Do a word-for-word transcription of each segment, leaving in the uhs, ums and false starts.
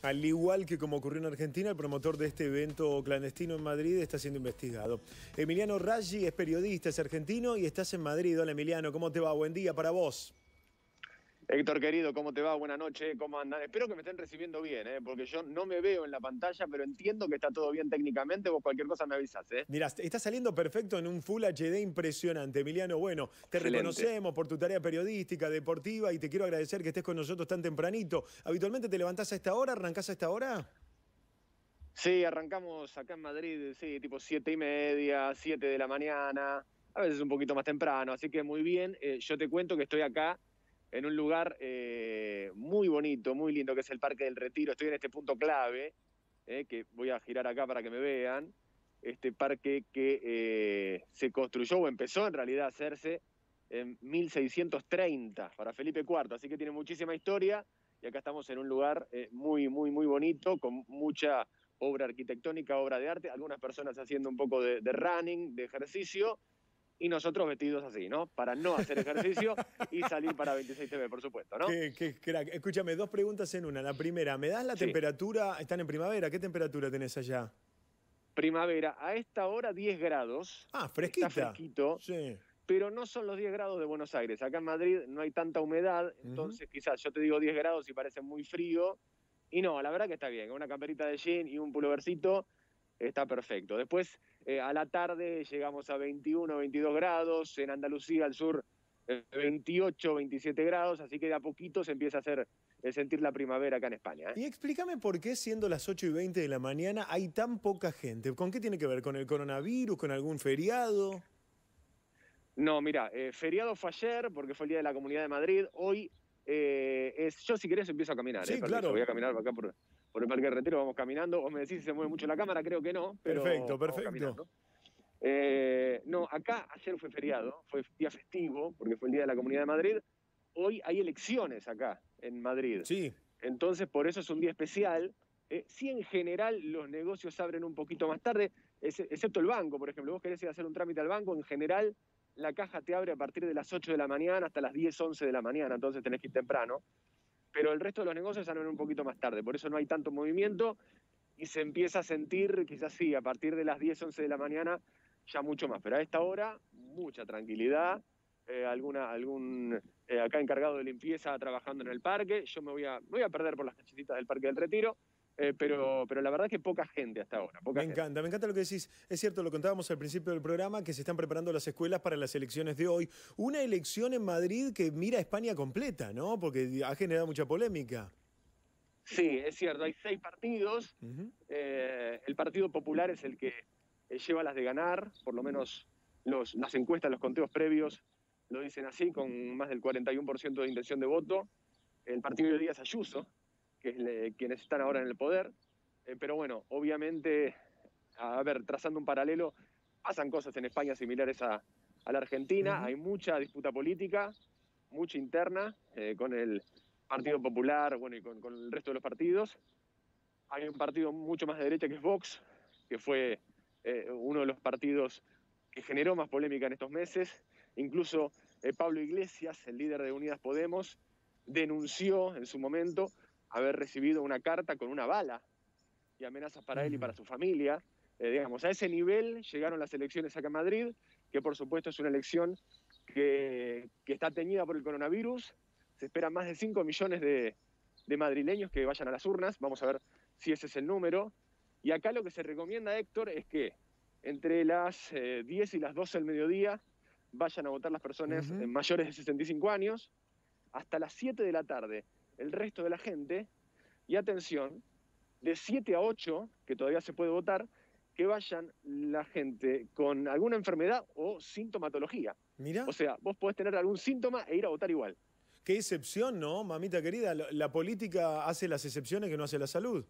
Al igual que como ocurrió en Argentina, el promotor de este evento clandestino en Madrid está siendo investigado. Emiliano Raggi es periodista, es argentino y estás en Madrid. Hola Emiliano, ¿cómo te va? Buen día para vos. Héctor, querido, ¿cómo te va? Buenas noches, ¿cómo andan? Espero que me estén recibiendo bien, ¿eh? Porque yo no me veo en la pantalla, pero entiendo que está todo bien técnicamente. Vos cualquier cosa me avisás, ¿eh? Mirá, está saliendo perfecto en un Full H D impresionante. Emiliano, bueno, te Excelente. reconocemos por tu tarea periodística, deportiva, y te quiero agradecer que estés con nosotros tan tempranito. ¿Habitualmente te levantás a esta hora? ¿Arrancás a esta hora? Sí, arrancamos acá en Madrid, sí, tipo siete y media, siete de la mañana, a veces un poquito más temprano, así que muy bien. Eh, yo te cuento que estoy acá en un lugar eh, muy bonito, muy lindo, que es el Parque del Retiro. Estoy en este punto clave, eh, que voy a girar acá para que me vean. Este parque que eh, se construyó o empezó en realidad a hacerse en mil seiscientos treinta para Felipe cuarto, así que tiene muchísima historia. Y acá estamos en un lugar eh, muy, muy, muy bonito, con mucha obra arquitectónica, obra de arte, algunas personas haciendo un poco de, de running, de ejercicio, y nosotros vestidos así, ¿no? Para no hacer ejercicio y salir para veintiséis T V, por supuesto, ¿no? Qué, qué crack. Escúchame, dos preguntas en una. La primera, ¿me das la Sí. temperatura? Están en primavera, ¿qué temperatura tenés allá? Primavera, a esta hora diez grados. Ah, fresquita. Está fresquito. Sí. Pero no son los diez grados de Buenos Aires. Acá en Madrid no hay tanta humedad, entonces uh-huh. quizás yo te digo diez grados y parece muy frío. Y no, la verdad que está bien. Una camperita de jean y un pullovercito está perfecto. Después, eh, a la tarde llegamos a veintiuno, veintidós grados. En Andalucía, al sur, eh, veintiocho, veintisiete grados. Así que de a poquito se empieza a hacer eh, sentir la primavera acá en España. ¿eh? Y explícame por qué, siendo las ocho y veinte de la mañana, hay tan poca gente. ¿Con qué tiene que ver? ¿Con el coronavirus? ¿Con algún feriado? No, mira, eh, feriado fue ayer porque fue el Día de la Comunidad de Madrid. Hoy eh, es, yo si querés empiezo a caminar. Sí, eh, claro. Voy a caminar acá por, por el Parque del Retiro, vamos caminando. Vos me decís si se mueve mucho la cámara, creo que no. Pero perfecto, perfecto. Eh, no, acá ayer fue feriado, fue día festivo porque fue el Día de la Comunidad de Madrid. Hoy hay elecciones acá en Madrid. Sí. Entonces por eso es un día especial. Eh, sí, en general los negocios abren un poquito más tarde, excepto el banco, por ejemplo. Vos querés ir a hacer un trámite al banco, en general la caja te abre a partir de las ocho de la mañana hasta las diez, once de la mañana, entonces tenés que ir temprano. Pero el resto de los negocios abren un poquito más tarde, por eso no hay tanto movimiento y se empieza a sentir, quizás sí, a partir de las diez, once de la mañana ya mucho más. Pero a esta hora, mucha tranquilidad, eh, alguna, algún eh, acá encargado de limpieza trabajando en el parque. Yo me voy a, me voy a perder por las callecitas del Parque del Retiro. Eh, pero, pero la verdad es que poca gente hasta ahora. Poca me gente. encanta, me encanta lo que decís. Es cierto, lo contábamos al principio del programa, que se están preparando las escuelas para las elecciones de hoy. Una elección en Madrid que mira a España completa, ¿no? Porque ha generado mucha polémica. Sí, es cierto, hay seis partidos. Uh-huh. eh, el Partido Popular es el que eh, lleva las de ganar, por lo menos los, las encuestas, los conteos previos lo dicen así, con más del cuarenta y uno por ciento de intención de voto. El partido de Díaz Ayuso, que es le, quienes están ahora en el poder, eh, pero bueno, obviamente, a ver, trazando un paralelo, pasan cosas en España similares a, a la Argentina. Uh-huh. Hay mucha disputa política, mucha interna, eh, con el Partido Popular, bueno, y con, con el resto de los partidos. Hay un partido mucho más de derecha que es Vox, que fue eh, uno de los partidos que generó más polémica en estos meses. Incluso eh, Pablo Iglesias, el líder de Unidas Podemos, denunció en su momento haber recibido una carta con una bala y amenazas para uh-huh. él y para su familia. Eh, digamos, a ese nivel llegaron las elecciones acá en Madrid, que por supuesto es una elección que, que está teñida por el coronavirus. Se esperan más de cinco millones de, de madrileños que vayan a las urnas. Vamos a ver si ese es el número. Y acá lo que se recomienda, Héctor, es que entre las eh, diez y las doce del mediodía vayan a votar las personas uh-huh. mayores de sesenta y cinco años. Hasta las siete de la tarde el resto de la gente, y atención, de siete a ocho, que todavía se puede votar, que vayan la gente con alguna enfermedad o sintomatología. Mira. O sea, vos podés tener algún síntoma e ir a votar igual. Qué excepción, ¿no, mamita querida? La, la política hace las excepciones que no hace la salud.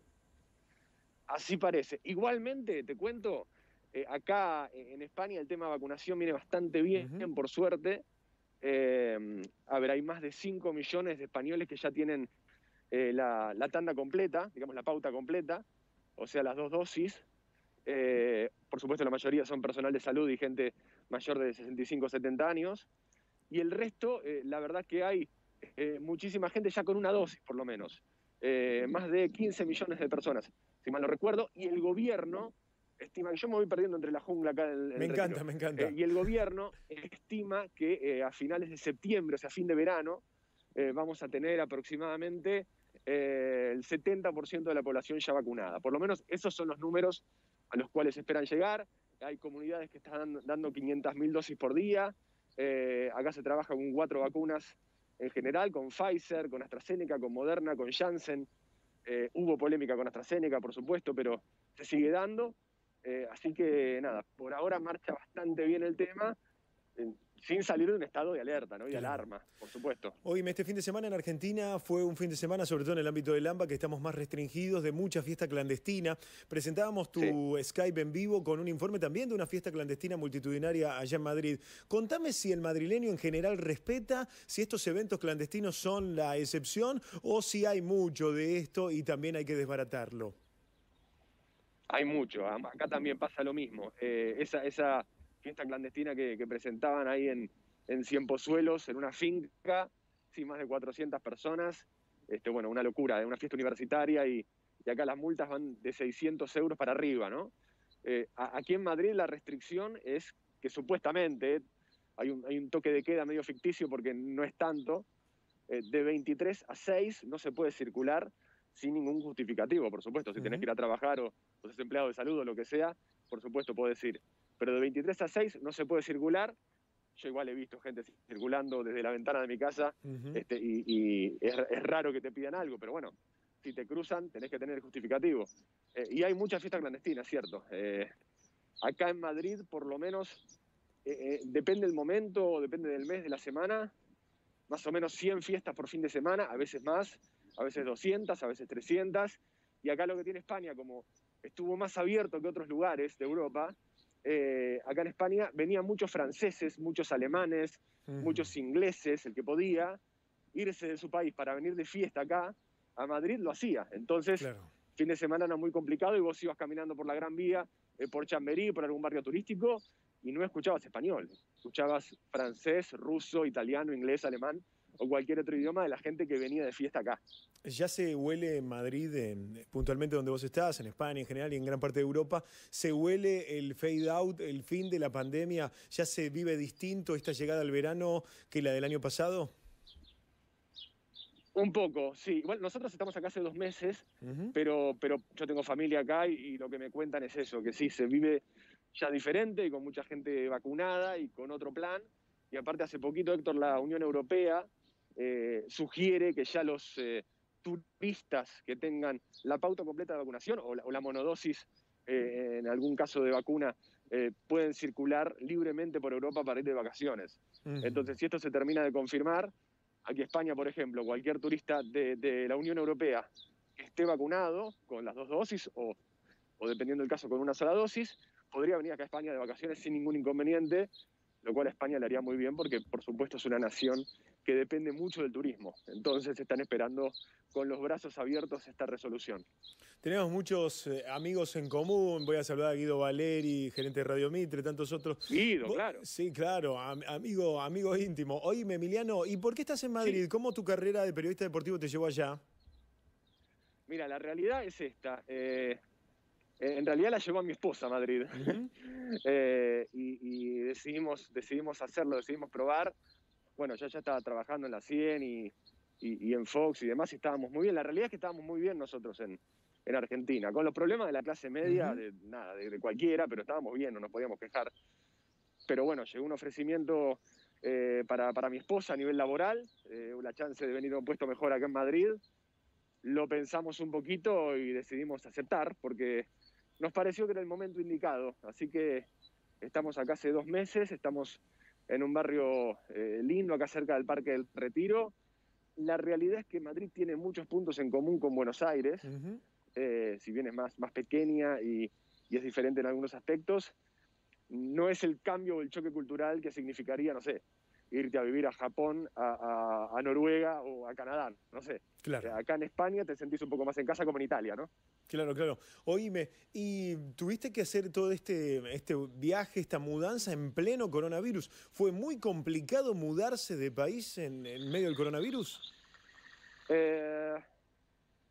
Así parece. Igualmente, te cuento, eh, acá en España el tema de vacunación viene bastante bien, uh-huh. por suerte. Eh, a ver, hay más de cinco millones de españoles que ya tienen eh, la, la tanda completa, digamos la pauta completa, o sea, las dos dosis. Eh, por supuesto, la mayoría son personal de salud y gente mayor de sesenta y cinco, setenta años. Y el resto, eh, la verdad que hay eh, muchísima gente ya con una dosis, por lo menos. eh, más de quince millones de personas, si mal no recuerdo, y el gobierno estima, yo me voy perdiendo entre la jungla acá en, en Me el encanta, retiro, me encanta. eh, y el gobierno estima que eh, a finales de septiembre, o sea, fin de verano, eh, vamos a tener aproximadamente eh, el setenta por ciento de la población ya vacunada. Por lo menos esos son los números a los cuales esperan llegar. Hay comunidades que están dando quinientas mil dosis por día. Eh, acá se trabaja con cuatro vacunas en general, con Pfizer, con AstraZeneca, con Moderna, con Janssen. Eh, hubo polémica con AstraZeneca, por supuesto, pero se sigue dando. Eh, así que nada, por ahora marcha bastante bien el tema, eh, sin salir de un estado de alerta, ¿no? Y de Claro. alarma, por supuesto. Oíme, este fin de semana en Argentina fue un fin de semana, sobre todo en el ámbito del AMBA, que estamos más restringidos, de mucha fiesta clandestina. Presentábamos tu sí. Skype en vivo con un informe también de una fiesta clandestina multitudinaria allá en Madrid. Contame si el madrileño en general respeta, si estos eventos clandestinos son la excepción o si hay mucho de esto y también hay que desbaratarlo. Hay mucho, acá también pasa lo mismo. Eh, esa, esa fiesta clandestina que, que presentaban ahí en, en Ciempozuelos, en una finca, sí, más de cuatrocientas personas, este, bueno, una locura, de una fiesta universitaria y, y acá las multas van de seiscientos euros para arriba, ¿no? Eh, a, aquí en Madrid la restricción es que supuestamente hay un, hay un toque de queda medio ficticio porque no es tanto, eh, de veintitrés a seis no se puede circular sin ningún justificativo, por supuesto. Si uh-huh. tenés que ir a trabajar o, o sos empleado de salud o lo que sea, por supuesto podés ir. Pero de veintitrés a seis no se puede circular. Yo igual he visto gente circulando desde la ventana de mi casa uh-huh. este, y, y es, es raro que te pidan algo, pero bueno, si te cruzan tenés que tener el justificativo. Eh, y hay mucha fiesta clandestina, cierto. Eh, acá en Madrid, por lo menos, eh, eh, depende del momento, depende del mes, de la semana, más o menos cien fiestas por fin de semana, a veces más, a veces doscientas, a veces trescientas, y acá lo que tiene España, como estuvo más abierto que otros lugares de Europa, eh, acá en España venían muchos franceses, muchos alemanes, uh-huh. muchos ingleses, el que podía irse de su país para venir de fiesta acá, a Madrid lo hacía. Entonces, claro. fin de semana era muy complicado y vos ibas caminando por la Gran Vía, eh, por Chamberí, por algún barrio turístico, y no escuchabas español, escuchabas francés, ruso, italiano, inglés, alemán, o cualquier otro idioma de la gente que venía de fiesta acá. Ya se huele en Madrid, en, puntualmente donde vos estás, en España en general y en gran parte de Europa, se huele el fade out, el fin de la pandemia, ya se vive distinto esta llegada al verano que la del año pasado. Un poco, sí. Bueno, nosotros estamos acá hace dos meses, uh-huh. pero, pero yo tengo familia acá y, y lo que me cuentan es eso, que sí, se vive ya diferente y con mucha gente vacunada y con otro plan. Y aparte hace poquito, Héctor, la Unión Europea eh, sugiere que ya los eh, turistas que tengan la pauta completa de vacunación o la, o la monodosis, eh, en algún caso de vacuna, eh, pueden circular libremente por Europa para ir de vacaciones. Uh-huh. Entonces, si esto se termina de confirmar, aquí en España, por ejemplo, cualquier turista de, de la Unión Europea que esté vacunado con las dos dosis o, o dependiendo del caso con una sola dosis, podría venir acá a España de vacaciones sin ningún inconveniente, lo cual a España le haría muy bien porque, por supuesto, es una nación que depende mucho del turismo. Entonces están esperando con los brazos abiertos esta resolución. Tenemos muchos eh, amigos en común. Voy a saludar a Guido Valeri, gerente de Radio Mitre, tantos otros. Guido, ¿Vos? Claro. Sí, claro, am amigo, amigo íntimo. Oíme, Emiliano, ¿y por qué estás en Madrid? Sí. ¿Cómo tu carrera de periodista deportivo te llevó allá? Mira, la realidad es esta. Eh, en realidad la llevó a mi esposa a Madrid. Uh-huh. eh, y y decidimos, decidimos hacerlo, decidimos probar. Bueno, yo ya estaba trabajando en la cien y, y, y en Fox y demás y estábamos muy bien. La realidad es que estábamos muy bien nosotros en, en Argentina, con los problemas de la clase media, uh-huh. de nada, de, de cualquiera, pero estábamos bien, no nos podíamos quejar. Pero bueno, llegó un ofrecimiento eh, para, para mi esposa a nivel laboral, eh, la chance de venir a un puesto mejor acá en Madrid. Lo pensamos un poquito y decidimos aceptar porque nos pareció que era el momento indicado. Así que estamos acá hace dos meses, estamos en un barrio eh, lindo, acá cerca del Parque del Retiro. La realidad es que Madrid tiene muchos puntos en común con Buenos Aires, uh-huh. eh, si bien es más, más pequeña y, y es diferente en algunos aspectos. No es el cambio o el choque cultural que significaría, no sé, irte a vivir a Japón, a, a, a Noruega o a Canadá, no sé. Claro. Acá en España te sentís un poco más en casa como en Italia, ¿no? Claro, claro. Oíme, ¿y tuviste que hacer todo este, este viaje, esta mudanza en pleno coronavirus? ¿Fue muy complicado mudarse de país en, en medio del coronavirus? Eh,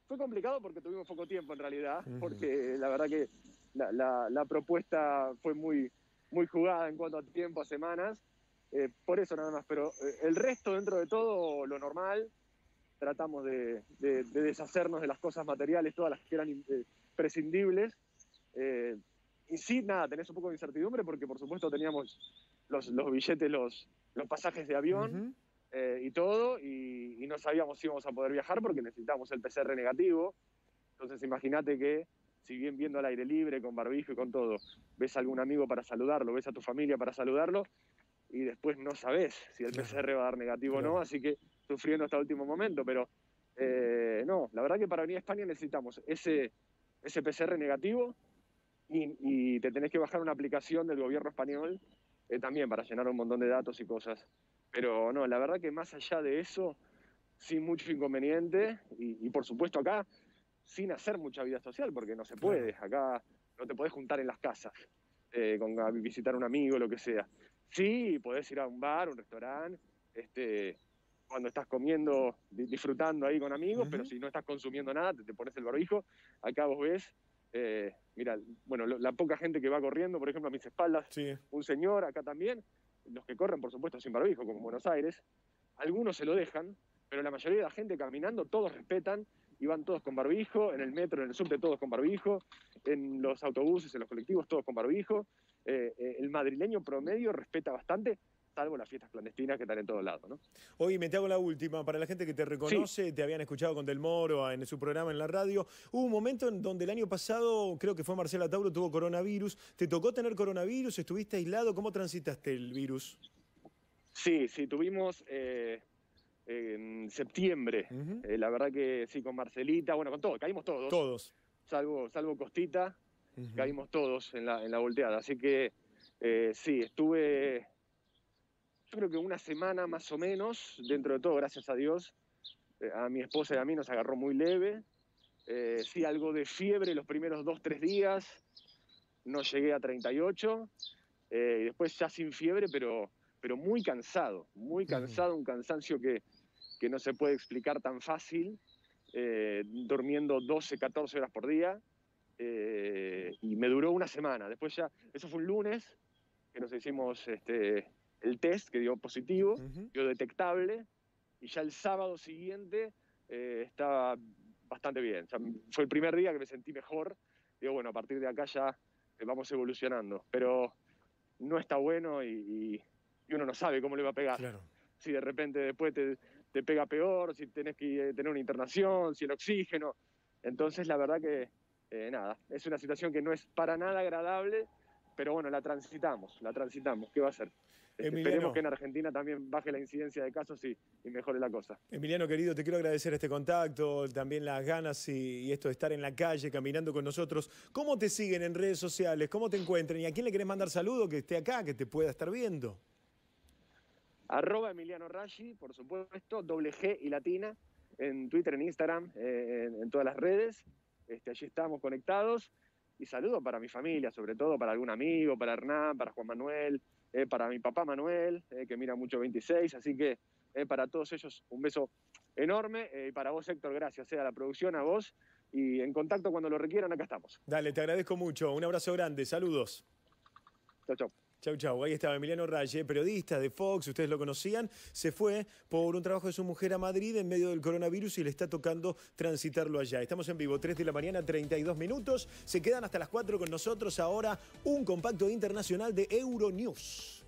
Fue complicado porque tuvimos poco tiempo en realidad, porque la verdad que la, la, la propuesta fue muy, muy jugada en cuanto a tiempo, a semanas, eh, por eso nada más, pero eh, el resto dentro de todo, lo normal, tratamos de, de, de deshacernos de las cosas materiales, todas las que eran eh, prescindibles, eh, y sí, nada, tenés un poco de incertidumbre porque por supuesto teníamos los, los billetes, los, los pasajes de avión, uh-huh. eh, y todo, y, y no sabíamos si íbamos a poder viajar porque necesitábamos el P C R negativo. Entonces imagínate que, si bien viendo al aire libre, con barbijo y con todo, ves a algún amigo para saludarlo, ves a tu familia para saludarlo, y después no sabés si el claro. P C R va a dar negativo claro. o no, así que sufriendo hasta el último momento, pero eh, no, la verdad que para venir a España necesitamos ese, ese P C R negativo y, y te tenés que bajar una aplicación del gobierno español eh, también para llenar un montón de datos y cosas. Pero no, la verdad que más allá de eso, sin mucho inconveniente y, y por supuesto acá, sin hacer mucha vida social, porque no se puede, acá no te podés juntar en las casas, eh, con, a visitar a un amigo, lo que sea. Sí, podés ir a un bar, un restaurante, este, cuando estás comiendo, disfrutando ahí con amigos, uh-huh. pero si no estás consumiendo nada, te, te pones el barbijo. Acá vos ves, eh, mira, bueno, lo, la poca gente que va corriendo, por ejemplo, a mis espaldas, sí. un señor acá también, los que corren, por supuesto, sin barbijo, como en Buenos Aires, algunos se lo dejan, pero la mayoría de la gente caminando, todos respetan, y van todos con barbijo, en el metro, en el subte todos con barbijo, en los autobuses, en los colectivos todos con barbijo. Eh, eh, el madrileño promedio respeta bastante, salvo las fiestas clandestinas que están en todos lados, ¿no? Oye, me te hago la última. Para la gente que te reconoce, sí. te habían escuchado con Del Moro en su programa en la radio. Hubo un momento en donde el año pasado, creo que fue Marcela Tauro, tuvo coronavirus. ¿Te tocó tener coronavirus? ¿Estuviste aislado? ¿Cómo transitaste el virus? Sí, sí, tuvimos eh, en septiembre. Uh-huh. eh, la verdad que sí, con Marcelita, bueno, con todo, caímos todos. Todos. Salvo, salvo Costita, uh-huh. caímos todos en la, en la volteada. Así que eh, sí, estuve... Yo creo que una semana más o menos, dentro de todo, gracias a Dios, eh, a mi esposa y a mí nos agarró muy leve. Eh, sí, algo de fiebre los primeros dos, tres días, no llegué a treinta y ocho, eh, y después ya sin fiebre, pero, pero muy cansado, muy cansado, un cansancio que, que no se puede explicar tan fácil, eh, durmiendo doce, catorce horas por día, eh, y me duró una semana. Después ya, eso fue un lunes, que nos hicimos... este el test que dio positivo, uh-huh. dio detectable, y ya el sábado siguiente eh, estaba bastante bien. O sea, fue el primer día que me sentí mejor. Digo, bueno, a partir de acá ya eh, vamos evolucionando. Pero no está bueno y, y, y uno no sabe cómo le va a pegar. Claro. Si de repente después te, te pega peor, si tenés que tener una internación, si el oxígeno. Entonces, la verdad que, eh, nada, es una situación que no es para nada agradable, pero bueno, la transitamos, la transitamos. ¿Qué va a ser? Emiliano, esperemos que en Argentina también baje la incidencia de casos y, y mejore la cosa. Emiliano, querido, te quiero agradecer este contacto, también las ganas y, y esto de estar en la calle, caminando con nosotros. ¿Cómo te siguen en redes sociales? ¿Cómo te encuentran? ¿Y a quién le querés mandar saludo que esté acá, que te pueda estar viendo? Arroba Emiliano Raggi, por supuesto, doble G y latina, en Twitter, en Instagram, eh, en, en todas las redes. Este, allí estamos conectados. Y saludo para mi familia, sobre todo para algún amigo, para Hernán, para Juan Manuel, eh, para mi papá Manuel, eh, que mira mucho veintiséis, así que eh, para todos ellos un beso enorme, eh, y para vos, Héctor, gracias eh, a la producción, a vos, y en contacto cuando lo requieran, acá estamos. Dale, te agradezco mucho, un abrazo grande, saludos. Chau, chau. Chau, chau. Ahí estaba Emiliano Raggi, periodista de Fox, ustedes lo conocían. Se fue por un trabajo de su mujer a Madrid en medio del coronavirus y le está tocando transitarlo allá. Estamos en vivo, tres de la mañana, treinta y dos minutos. Se quedan hasta las cuatro con nosotros. Ahora un compacto internacional de Euronews.